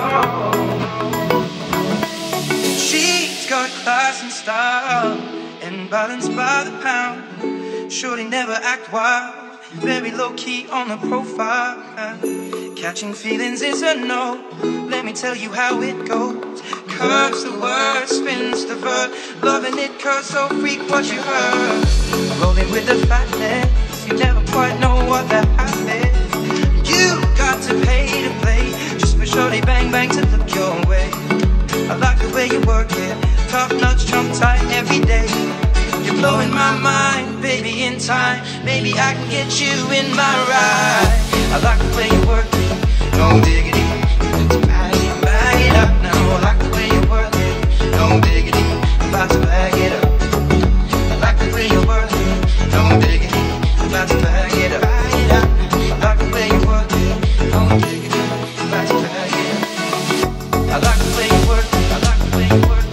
She's got class and style and balance by the pound. Shorty never act wild, very low-key on the profile. Catching feelings is a no, let me tell you how it goes. Curves the word, spins the verb, loving it cause so freak what you heard. Rolling with the fatness, you never quite know what that happens. You got to pay to play, just for shorty bang bang to look your way. I like the way you work it, top notch, trump tight every day. You're blowing my mind, baby, in time. Maybe I can get you in my ride. I like the way you work it, no diggity. Just bag it up now. I like the way you work it, no diggity. I'm about to bag it up. I like the way you work it, no diggity. I'm about to bag it up. I like the way you work it, no diggity. I'm about to bag it up. I like the way you work it, I like the way you work it.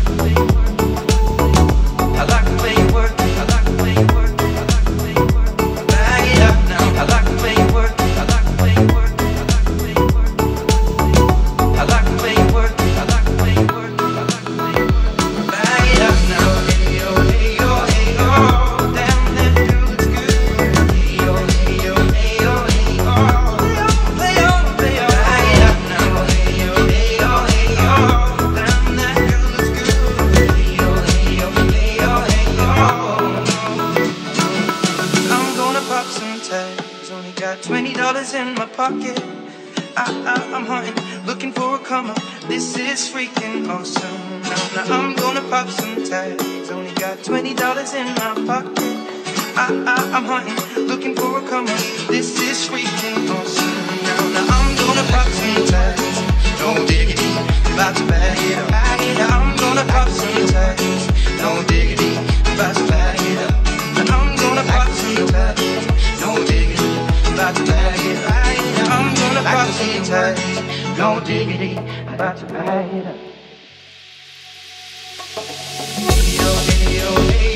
I like the way you work it, I like the way you work it, I like the way you work it. Bag it up now. I like the way you work it, I like the way you work it, I like the way you work it. I like the way you work it, I like the way you work it, I like the way you work it. Bag it up now. Hey yo, hey yo, hey yo. Damn, that girl looks good. Hey yo, hey yo, hey yo, hey yo. Play on, play on. Bag it up now. Hey yo, hey yo, hey yo. Damn, that girl looks good. Hey yo, hey yo, hey yo, hey yo. I'm gonna pop some tags. Only got $20 in my pocket. I'm hunting, looking for a come up. This is freaking awesome. Now I'm gonna pop some tags. Only got $20 in my pocket. I'm hunting, looking for a come up. This is freaking awesome. Now I'm gonna pop some tags. No diggity, about to bag it up. I'm gonna pop some tags. No diggity, about to bag it up. I'm gonna pop some tags. No diggity, about to bag it up. I'm gonna pop some tags. No diggity, about to bag it up. Hey yo, hey yo, hey